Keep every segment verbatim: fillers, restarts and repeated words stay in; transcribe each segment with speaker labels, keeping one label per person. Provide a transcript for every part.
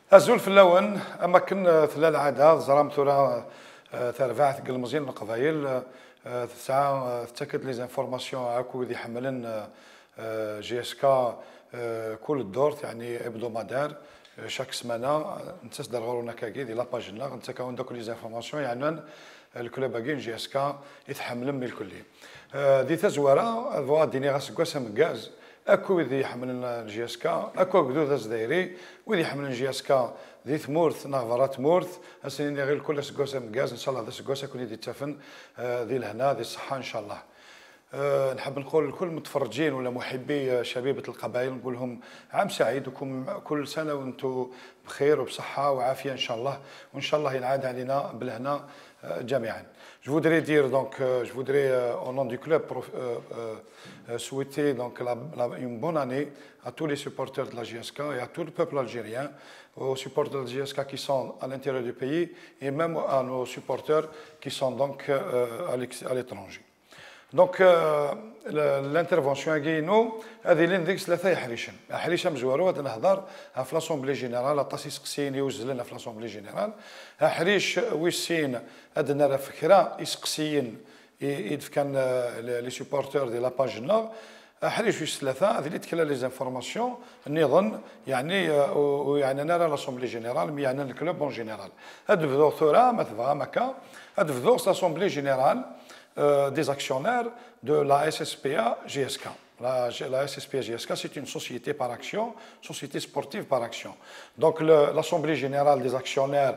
Speaker 1: أزول في اللون أما كن ثلاث العادة زرام ثورة ترفع ثقل مزيان القبائل ساعة تأكد لي زانفورماسيون هاكو ذي حملن جي اس كا كل الدور يعني ابدومادار شاك سمانة نتصدر غرونا كاكي دي لاباجنا نتكاون دوك لي زانفورماسيون يعني الكلوب اكين جي اس كا يتحملن من الكلي دي تزوارة فوا ديني غاس كواسم غاز اكو ذي يحملن جي اس كا اكو كدو ذا دايري وذي يحملن جي اس كا ذي ثمورث نافرات ثمورث اسنين غير كل سكوسا مكاز ان شاء الله ذا سكوسا كون يدي تفن ذي لهنا ذي الصحه ان شاء الله. أه نحب نقول لكل متفرجين ولا محبي شبيبه القبائل نقول لهم عام سعيد وكم كل سنه وانتم بخير وبصحه وعافيه ان شاء الله وان شاء الله ينعاد علينا بالهنا جميعا. Je voudrais dire donc, euh, je voudrais euh, au nom du club euh, euh, souhaiter donc la, la, une bonne année à tous les supporters de la J S K et à tout le peuple algérien, aux supporters de la J S K qui sont à l'intérieur du pays et même à nos supporters qui sont donc euh, à l'étranger. Donc l'intervention اكينو هذه اللي نديك ثلاثه حريشم حريشم زوارو هذا نهضر في لاسومبلي جينيرال عطاسي سقسين يوزل لنا في لاسومبلي جينيرال حريش ويسين عندنا راه فكره يسقسين يدف كان لي سوبورتور ديال لاباج نور حريش ويس ثلاثه هذه اللي تكلا لي زانفورماسيون نظن يعني ويعني انا لاسومبلي جينيرال مي يعني الكلوب اون جينيرال هاد بدو ثورة مثلا مكا هاد بدو لاسومبلي جينيرال Euh, des actionnaires de la S S P A G S K. La, la S S P A G S K, c'est une société par action, société sportive par action. Donc l'Assemblée générale des actionnaires,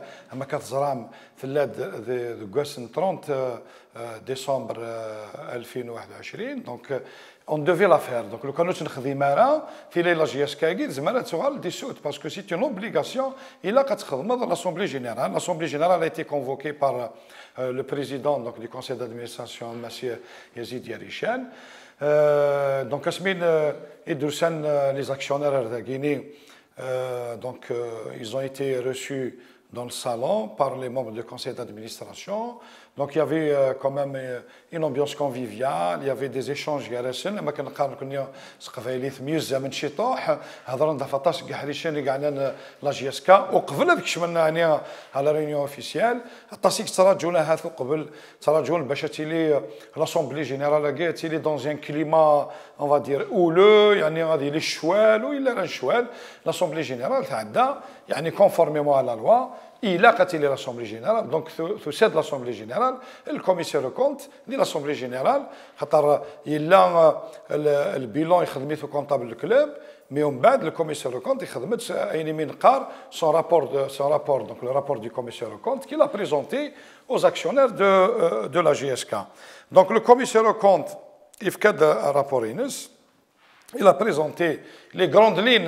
Speaker 1: de trente décembre deux mille vingt-deux, donc on devait la faire. Donc le canot n'khadimara, filé la G S K guide, zmara tsoal dissout parce que c'est une obligation. Il a quatre dans l'Assemblée générale. L'Assemblée générale a été convoquée par euh, le président donc, du conseil d'administration, M. Yazid Yarishan. Euh, donc, Asmin et Doussen, les actionnaires de Guinée, euh, donc, euh, ils ont été reçus dans le salon par les membres du conseil d'administration. Donc, il y avait euh, quand même euh, une ambiance conviviale, il y avait des échanges. لما كنقارن كنا سقفايليت ميوزا من شي طوح هضرنا دفطاش كاع حريشين اللي قعدنا لا جي اس كا وقبل هذيك شملنا يعني على ريونيون اوفيسيال الطاسيك تراجعونا هاثو قبل تراجعون باش تيلي لاسومبلي جينيرال كاع تيلي دون ان كليما اون فا دير اولو يعني غادي لي الشوال ولا راه الشوال لاسومبلي جينيرال تعدى يعني كونفورميمون على لا لوا il a quitté l'Assemblée générale, donc c'est de l'Assemblée générale, le commissaire de compte de l'Assemblée générale, il a le bilan et comptable du club, mais au bas le commissaire de compte, il a son rapport, son rapport, donc le rapport du commissaire de compte, qu'il a présenté aux actionnaires de, de la G S K. Donc le commissaire de compte, il fait un rapport inus. Il a présenté les grandes lignes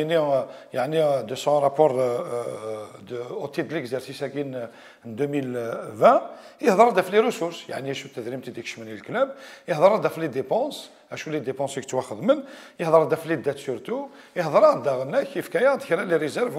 Speaker 1: de son rapport de, au titre de l'exercice en deux mille vingt. Il a fait les ressources, il a fait les club, il a fait les dépenses, les dépenses que tu as fait, il a fait les dettes surtout, il a fait les réserves,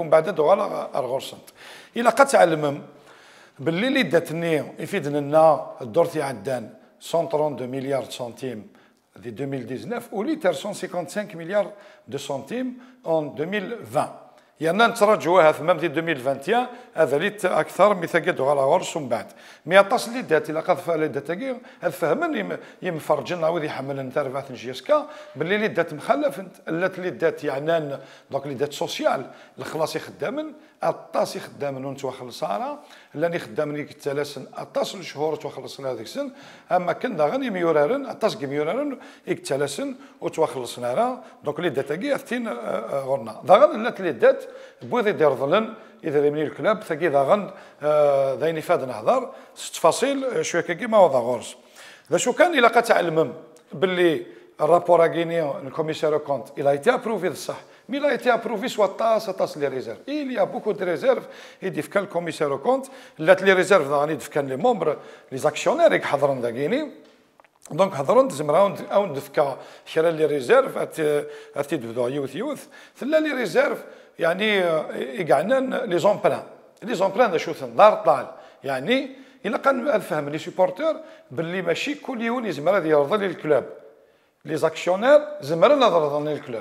Speaker 1: il a fait باللي اللي داتني يفيدنا لنا الدور تاع عدان cent trente-deux milliards de centimes de deux mille dix-neuf ou cent cinquante-cinq milliards de centimes en deux mille vingt. Il y en a نتراجعوها في même deux mille vingt et un هذا اللي اكثر من ثقدوا على غرس ومن بعد. مي اطاس اللي دات الا قد فال دات كي هذا فهمن يمفرجنا وذي حمل انت رفعت جي اس كا باللي اللي دات مخلف اللات اللي دات يعني دونك اللي دات سوسيال الخلاص خدامن اطاس خدامن ونتو خلصانا لاني خدامني كتلاسن اطاس الشهور تو خلصنا هذيك السن اما كنا غني ميورارن اطاس ميورارن يكتلاسن وتو خلصنا راه دونك اللي دات كي اثنين غرنا ضغن اللات اللي دات بوذي دير ظلن اذا من الكلاب ثقي ضغن ذاين فاد نهضر ست تفاصيل شويه كيما وضع غرس ذا شو كان الا قتعلم باللي الرابور غيني الكوميسير كونت il a été approuvé صح mais il a été approuvé soit tasse tasse les réserves il y a beaucoup de réserves et dit que le commissaire au compte les réserves غادي كان les membres les actionnaires qui حضرن داكيني دونك هضرون زمراون او دفكا شرا لي ريزيرف اتي تبدو يوث يوث ثلا لي ريزيرف يعني يقعنا لي زومبران لي زومبران دا شوثن دار طال يعني الا كان الفهم لي سوبورتور باللي ماشي كل يوم يزمر هذا يرضى للكلوب لي زاكسيونير زمر نظر للكلوب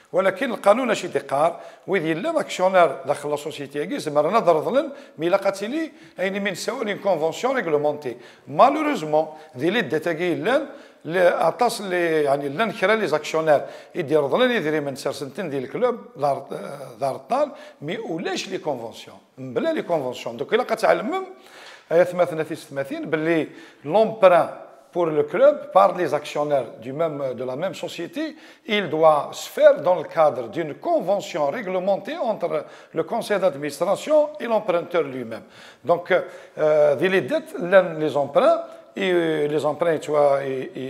Speaker 1: ولكن القانون اش يدقار ويدي لا لاكسيونير داخل لا سوسيتي كي زعما نظر ظلن مي لا قاتلي اين من سوا لي كونفونسيون ريغلومونتي مالوريزمون دي لي داتاكي لان اطاس لي يعني لان كرا لي زاكسيونير يدير ظلن يدير من سرسنتين ديال الكلوب دار دار الطال مي ولاش لي كونفونسيون بلا لي كونفونسيون دوك الا كتعلمم ايا ثمانية وثلاثين باللي لومبران pour le club, par les actionnaires du même, de la même société, il doit se faire dans le cadre d'une convention réglementée entre le conseil d'administration et l'emprunteur lui-même. Donc, euh, les dettes, les emprunts, et les emprunts, tu vois,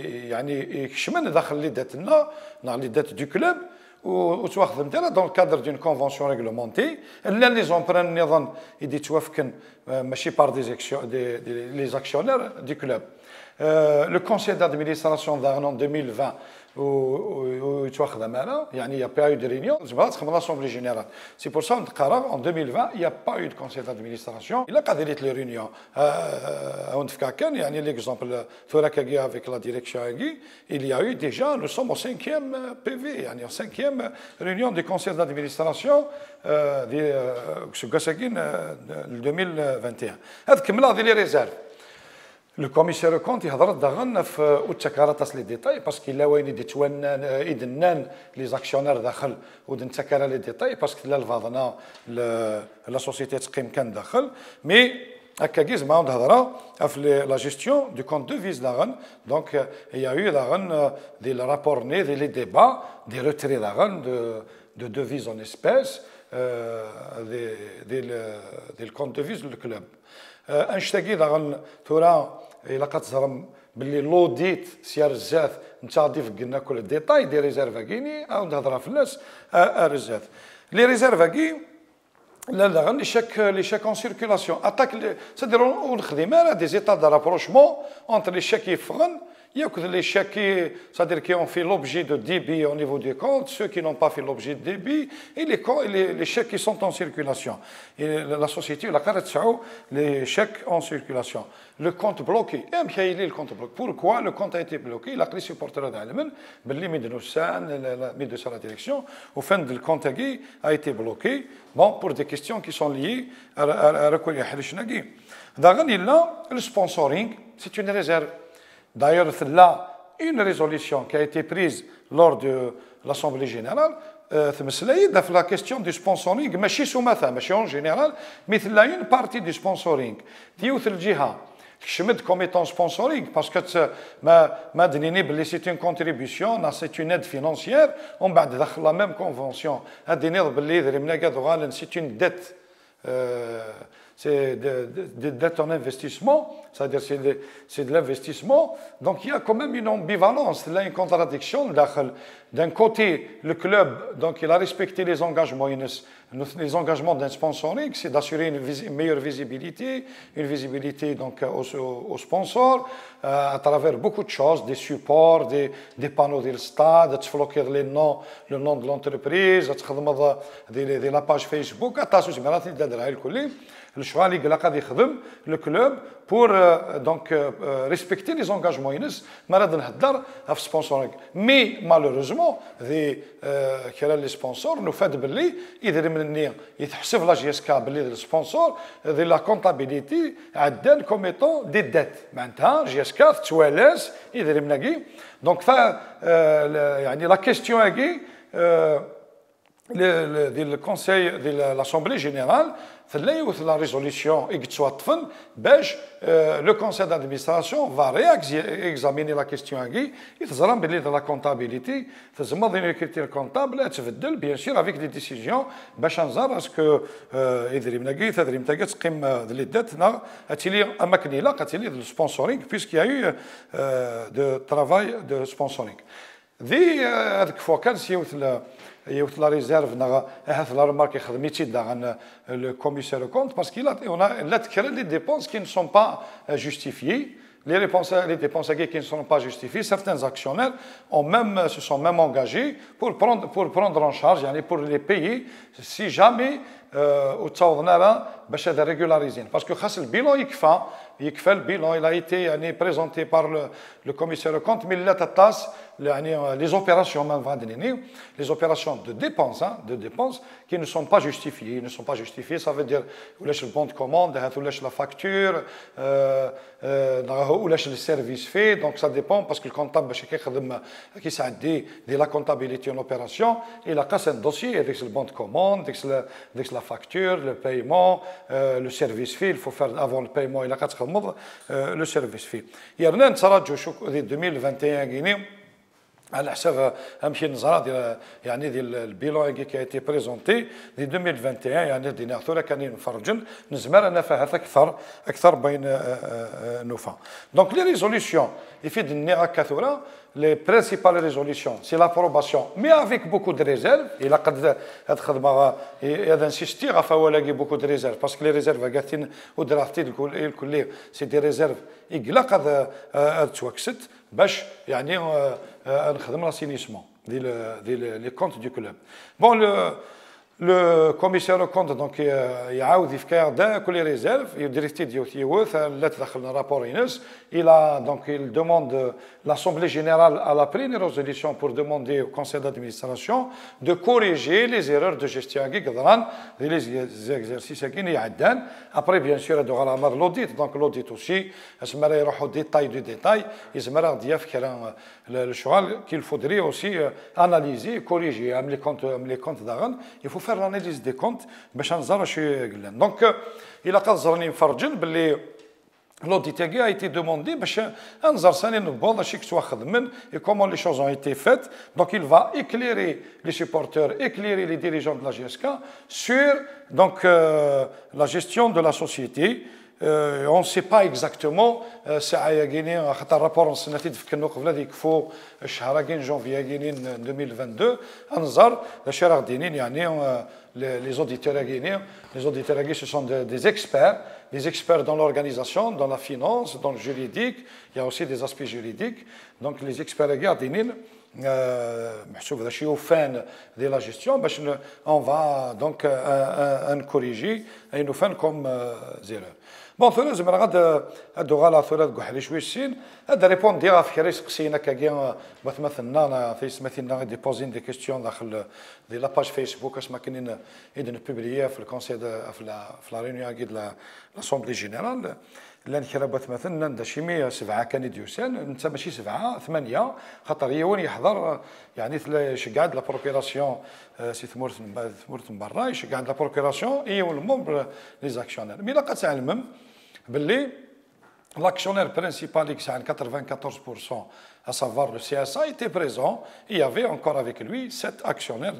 Speaker 1: les dettes, les dettes du club, ou dans le cadre d'une convention réglementée, les emprunts, ils par des, des, des, les actionnaires du club. Euh, le conseil d'administration en deux mille vingt où, où, où il n'y a pas eu de réunion, c'est l'Assemblée générale. C'est pour ça qu'en deux mille vingt, il n'y a pas eu de conseil d'administration. Il a pas de les réunions. Il y a l'exemple avec la direction, il y a eu déjà, nous sommes au cinquième P V, il y a une cinquième réunion du conseil d'administration euh, de deux mille vingt et un. هذا les réserves. Le commissaire compte يهضر دغن في وتكرات لي ديتاي باسكو لا وين يتوانن يدنان لي زاكسيونير داخل ودنتكرا لي ديتاي باسكو لا الفاضنا لا سوسيتي تقيم كان داخل مي هكا كي زعما نهضرا في لا جيستيون دو كونت دو فيز داغن دونك يا يو داغن دي رابور ني دي لي ديبا دي روتري داغن دو دو devises en espèces دي دي دي الكونت دو فيز للكلوب انشتاكي داغن ثورا الا كتزرم باللي لوديت سير الزاف انت غادي فقلنا كل ديتاي دي ريزيرفا كيني او نهضرها في الناس الرزاف لي ريزيرفا كي لا لا غير لي شاك لي شاك اون سيركيلاسيون اتاك سادير ونخدم دي زيتا دو رابروشمون اونتر لي شاك يفغن ياكل les chèques qui, c'est-à-dire qui ont fait l'objet de débit au niveau des comptes, ceux qui n'ont pas fait l'objet de débit, et les, les, les chèques qui sont en circulation. Et la société, la carte les chèques en circulation. Le compte bloqué, le compte bloqué. Pourquoi le compte a été bloqué? La crise supportera d'Allemagne, le médecin de la direction, au fin du compte a été bloqué, bon, pour des questions qui sont liées à recueillir le sponsoring, c'est une réserve. D'ailleurs, là, une résolution qui a été prise lors de l'Assemblée générale, euh, la question du sponsoring, mais en général, mais il y a une partie du sponsoring. Je mets comme étant sponsoring parce que c'est une contribution, c'est une aide financière, on va la même convention. C'est une dette. Euh, c'est d'être en investissement, c'est-à-dire c'est de, de l'investissement. Donc il y a quand même une ambivalence, là une contradiction. D'un côté, le club, donc il a respecté les engagements, les engagements d'un sponsoring, c'est d'assurer une, une meilleure visibilité, une visibilité donc aux, aux sponsors, euh, à travers beaucoup de choses, des supports, des, des panneaux du stade, de floquer les noms, le nom de l'entreprise, de, de la page Facebook, le choix le club pour euh, donc euh, respecter les engagements sponsoring. Mais malheureusement, les, euh, les sponsors nous font باللي إذا من يتحسب la G S K باللي le sponsor de la comptabilité عدان comme étant des dettes. معناتها G S K توالس إذا من donc ça يعني la question هذه le, le, le conseil de l'Assemblée générale la résolution le conseil d'administration va réexaminer la question et de la comptabilité des critères comptables bien sûr avec des décisions parce que le sponsoring puisqu'il y a eu de travail de sponsoring. Il y a la réserve, la remarque le commissaire au compte parce qu'il a des dépenses qui ne sont pas justifiées. Les dépenses, les dépenses qui ne sont pas justifiées, certains actionnaires ont même, se sont même engagés pour prendre, pour prendre en charge, pour les payer si jamais euh, باش هذا ريغولاريزين باسكو خاص البيلون يكفى يكفى البيلون il a été يعني présenté par le le commissaire au compte mais لا تطاس يعني les opérations ما غادي les opérations de dépenses hein, de dépenses qui ne sont pas justifiées ne sont pas justifiées ça veut dire ولاش البون de commande هات ولاش la facture ولاش السيرفيس في donc ça dépend parce que le comptable باش كيخدم كيساعد دي دي la comptabilité en opération il a قاس un dossier avec le bon de commande avec la facture le paiement le service fee il faut faire avant le paiement il a كتخدم le service fee يرنا نتراجعوا شو ألفين وواحد وعشرين غيني على حساب امشي نظره ديال يعني ديال البيلون كي كي تي بريزونتي دي ألفين وواحد وعشرين يعني دينا ثورة كان نفرجن نزمر انا فهات اكثر اكثر بين نوفا دونك لي ريزوليسيون يفيد النيغا كثوره لي برينسيبال ريزوليسيون سي لابروباسيون مي افيك بوكو دو ريزيرف الى قد هاد الخدمه هذا انسيستي غافا ولاقي بوكو دو ريزيرف باسكو لي ريزيرف قاعدين ودرافتي الكل سي دي ريزيرف يقلا قد توكست باش يعني نخدم لاسينيسمون ديال ديال لي كونت دو كلوب بون لو لو كوميسير كونت دونك يعاود يفكر دا كل ريزيرف ديريكتي ديال تيوث لا تدخل رابور ينس الى دونك il demande l'assemblée générale à la pris une résolution pour demander au conseil d'administration de corriger les erreurs de gestion qui قدران les exercices qui يعدان après bien sûr de على مر l'audit donc l'audit aussi اسمر يروحوا détail du détail يسمر غادي يفكر الشغل qu'il faudrait aussi analyser corriger les comptes les comptes داغن il faut faire l'analyse des comptes باش نزرا شي قلنا دونك الى قد زرني مفرجن باللي l'audit a été demandé باش انظر ثاني نبوض شي كتوا خدمن et comment les choses ont été faites donc il va éclairer les supporters éclairer les dirigeants de la G S K sur donc euh, la gestion de la société Euh, on ne sait pas exactement ساعه كاينين خاطر الرابور سنتي تفكروا قبل هذيك يكفوا الشهر كاين جونفي كاينين ألفين واثنين وعشرين انظر اش راه غاديين يعني les auditeurs كاينين les auditeurs كاين ce sont des experts des experts dans l'organisation dans la finance dans le juridique il y a aussi des aspects juridiques donc les experts غاديين محسوب هذا شي وفان ديال لا جيستيون باش on va donc ان كوريجي اي نوفان كوم زيرو بون ثلاث زعما غاد هادو غالا ثلاث كحلي شويه السين هذا ريبون ديال في خير سقسينا كاين مثلنا في سمثلنا دي بوزين دي كيستيون داخل دي لا باج فيسبوك اش ما كاينين اذن بوبليي في الكونسي في لا في لا ريونيون ديال لاسومبلي جينيرال لان كربت مثلا ندا شي مية وسبعة كان ديوسان انت ماشي سبعة ثمانية خاطر هي وين يحضر يعني شقعد لا بروكيراسيون سي ثمورت ثمورت من برا يشقعد لا بروكيراسيون هي والمومبر لي زاكسيونير مي لا تعلم باللي l'actionnaire principal qui est à quatre-vingt-quatorze pour cent, à savoir le C S A, était présent. Il y avait encore avec lui sept actionnaires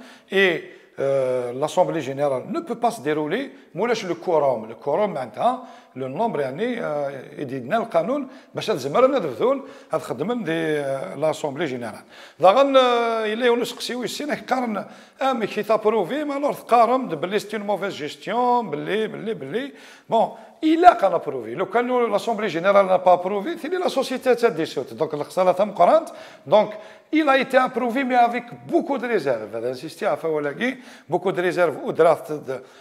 Speaker 1: et euh, l'Assemblée générale ne peut pas se dérouler. Moi, le quorum, le quorum maintenant, le nombre d'années, il dit que le canon, باش تزمرنا دفذول هاد خدمن دي l'Assemblée générale. داغن il est ونسقسيو السنة قارن ام كي تابروفي ما لور قارن باللي سي une mauvaise gestion باللي باللي باللي bon il a qu'à approuver. Le canon l'Assemblée générale n'a pas approuvé, c'est la société a dissoute. Donc الخسارة تم قرنت. Donc il a été approuvé mais avec beaucoup de réserves. هذا insisté à فوالاقي beaucoup de réserves ou draft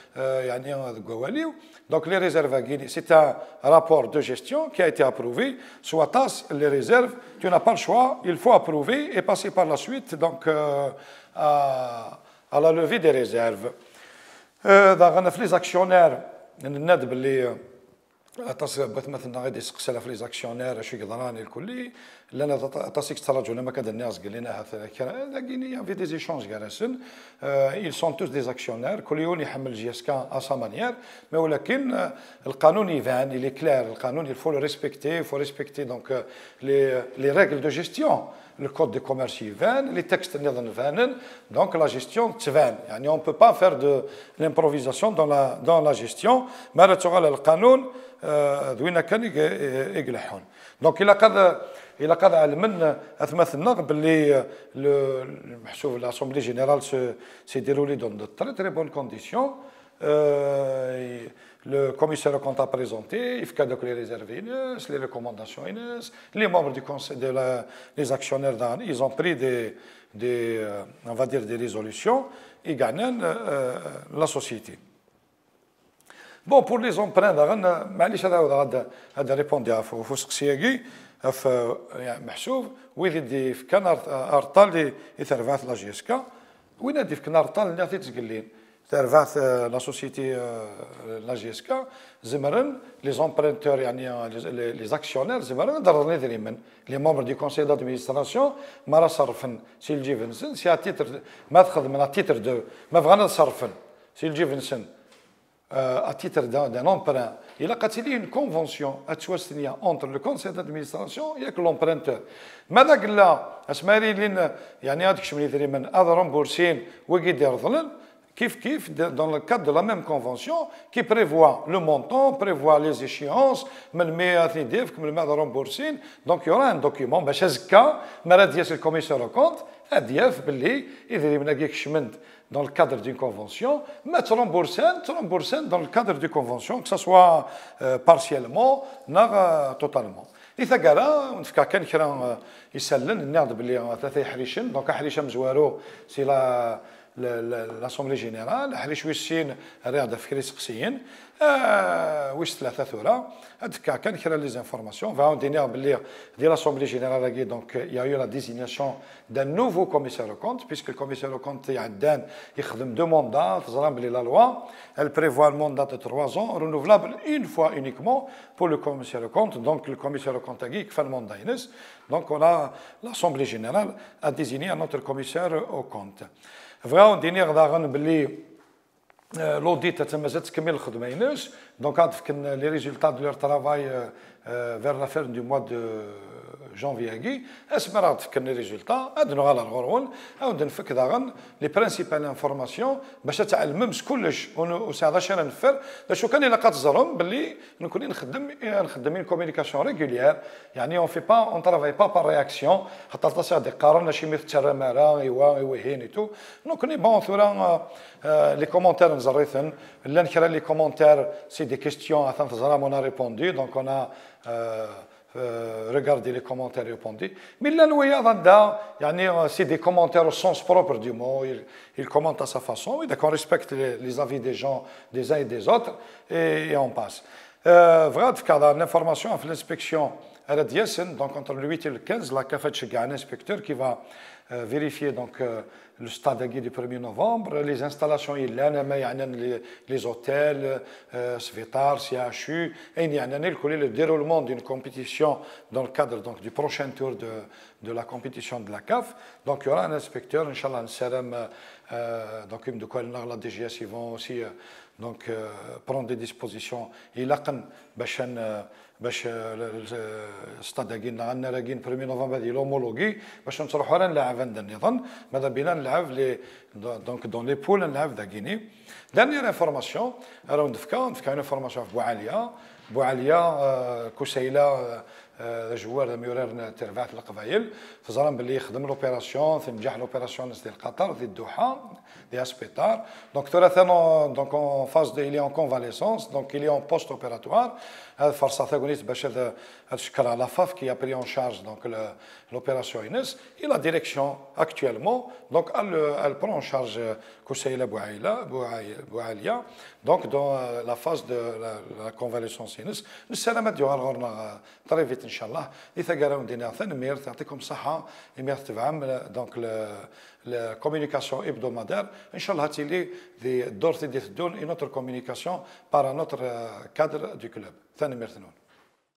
Speaker 1: يعني قواليو. Donc les réserves à Guinée, c'est un rapport de gestion qui a été approuvé. Soit tasse les réserves, tu n'as pas le choix, il faut approuver et passer par la suite donc euh, à, à la levée des réserves. Euh, les actionnaires, الندب اللي تصيب مثلا غادي يسقسي في لي زاكسيونير شي قدراني الكلي لان تصيك تراجع لما كذا الناس قال لنا هذا كاين في دي زيشونج كارسن ils sont tous des actionnaires كل يوم يحمل جي اس كا ا سا مانيير مي ولكن القانون يفان اللي كلير القانون il faut le respecter il faut respecter donc les les règles de gestion le code de commerce يفان les textes نظن فانن donc la gestion تفان يعني on peut pas faire de l'improvisation dans la dans la gestion ما تغال القانون دوينا كان يقلحون دونك الا قد الا قد علمنا اثمثنا باللي المحسوب l'Assemblée générale s'est déroulée dans de très très bonnes conditions euh, le commissaire au compte a présenté il faut que les réserves les recommandations les membres du conseil de la, les actionnaires ils ont pris des des on va dire des résolutions et gagnent euh, la société Bon, pour les emprunts, معليش هذا هذا هذا ريبوندي في سقسياكي في محسوب وين يدي في كان ارطال اللي يترفعت لا جي اس كا وين يدي في كان ارطال اللي تتقلين ترفعت لا سوسيتي لا جي اس كا زمرن لي زومبرونتور يعني لي زاكسيونير زمرن درني دريمن لي ممبر دي كونساي دادمينستراسيون ما راه صرفن سي الجيفنسن سي تيتر ما تخدم من تيتر دو ما بغانا صرفن سي الجيفنسن à titre d'un emprunt, il a قاتلي une convention اتوسنيا entre le conseil d'administration et l'emprunteur. ماذا قلنا اسماري لين يعني هذاك الشيء اللي يدير من هذا رامبورسين وكيدير ظلم كيف كيف dans le cadre de la même convention qui prévoit le montant, prévoit les échéances من مئة يديفك من هذا رامبورسين donc il y aura un document باش هزكا مرات ديال الكوميسير او كونت ادياف باللي يدير من هكاك شمند dans le cadre d'une convention, mais tu rembourses dans le cadre d'une convention, que ce soit euh, partiellement, ou euh, totalement. إذا قرا ونفكر كان كرا يسلن النقد باللي ثلاثة حريشن دونك حريشه مزوارو سي لا لاسومبلي جينيرال حريش ويسين رياضه فكري سقسيين ويش ثلاثه ثوره هذاك كان كرا لي زانفورماسيون فاون دينيا باللي ديال لاسومبلي جينيرال دونك يا يو لا ديزينياسيون دان نوفو كوميسار كونت بيسك الكوميسار كونت عندان يخدم دو موندا تزران باللي لا لوا elle prévoit le mandat de trois ans renouvelable une fois uniquement pour le commissaire au compte donc le commissaire au compte qui fait le mandat donc on a l'assemblée générale a désigné un autre commissaire au compte فغاو دينيغ داغن باللي لوديت تمازات تكمل الخدمه ينس دونك كان لي ريزولتا دو لور ترافاي فير لا فير دو موا دو جانفيي اسمرات كان لي ريزولتا ادنو على الغرون او نفك داغن لي برينسيبال انفورماسيون باش تعلم كلش وساعه شي نفر شو كان الا كتزرم باللي نكون نخدم نخدمين كومونيكاسيون ريغوليير يعني اون في با اون ترافاي با بار رياكسيون حتى تصا دي قارنا شي مثل ترمارا ايوا ايوهين ايتو نكون بون ثورا لي كومونتير نزريثن لا نكرا لي كومونتير سي دي كيستيون اثن تزرا مون ريبوندي دونك انا Euh, regardez les commentaires répondus. Mais là, nous voyons, c'est des commentaires au sens propre du mot. Il, il commente à sa façon. Oui, d'accord, on respecte les, les avis des gens, des uns et des autres, et, et on passe. Voilà, l'information à l'inspection à la Diesen, donc entre le huit et le quinze, la C A F a un inspecteur qui va euh, vérifier donc, euh, le stade du premier novembre, les installations, il y a les, les hôtels, euh, Svetar, C H U, et il y a le déroulement d'une compétition dans le cadre donc, du prochain tour de, de la compétition de la C A F. Donc il y aura un inspecteur, Inch'Allah, un C R M, euh, donc de quoi la D G S, ils vont aussi euh, donc, euh, prendre des dispositions. Il y a un باش الستاد كاين عندنا راه كاين premier نوفمبر ديال لومولوغي باش نروحوا راه نلعب عند النظام ماذا بينا نلعب لي دونك دون لي بول نلعب داكيني دانيير انفورماسيون راه نفكا نفكا اون انفورماسيون في بوعاليه بوعاليه كسيله جوار ميورير تربعت القبايل فزران باللي يخدم لوبيراسيون تنجح لوبيراسيون ديال قطر ديال الدوحه ديال سبيطار دونك ثلاثه دونك اون فاز دو الي اون كونفاليسونس دونك الي اون بوست اوبيراتوار هذا فرصه ثانيه باش هذا الشكل على فاف كي ابري اون شارج دونك لوبيراسيون ينس اي لا ديريكسيون اكطويلمون دونك elle prend en charge كسيله بوعيله بوعاليه دونك دون لا فاز دو لا كونفاليسونس ينس السلامه ديال غورنا طري فيت ان شاء الله اذا قالوا دينا ثاني مير يعطيكم الصحه مير تفهم دونك la communication hebdomadaire inchallah تيلي دي دور تدي تدون une autre communication par un autre cadre du club ثاني مير ثنون